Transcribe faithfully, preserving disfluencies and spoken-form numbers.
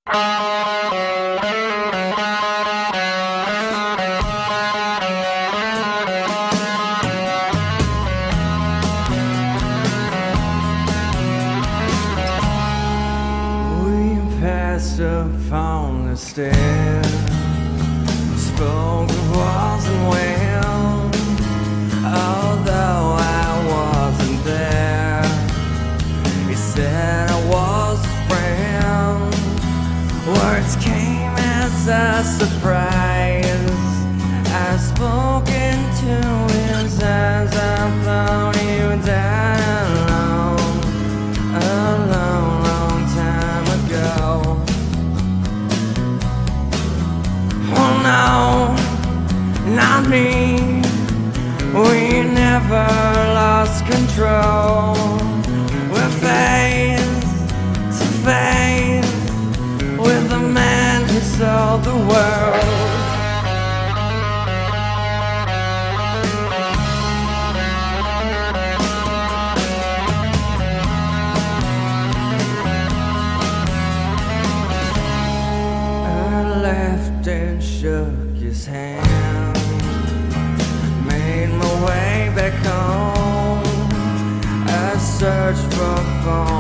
Passed upon the stairs, spoke of walls and wind, although I wasn't there. He said I was his friend. Words came as a surprise. I spoke into his eyes. I thought you died alone, alone, long time ago. Oh no, not me. We never lost control. We're face to face with the man who sold the world. I laughed and shook his hand, made my way back home. I searched for a phone